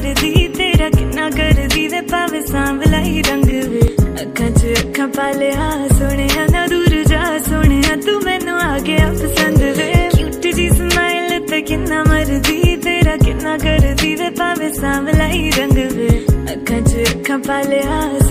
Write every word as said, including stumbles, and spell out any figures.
करदी तेरा किन्ना करदी वे पावे सांवला ही रंग वे अखां च अखां पा लिया सोने ना दूर जा सोने तू मैनू आ गया पसंद वे क्यूट जी स्माइल ते किन्ना मरदी तेरा किन्ना करदी वे पावे सांवला ही रंग वे अखां च अखां पा लिया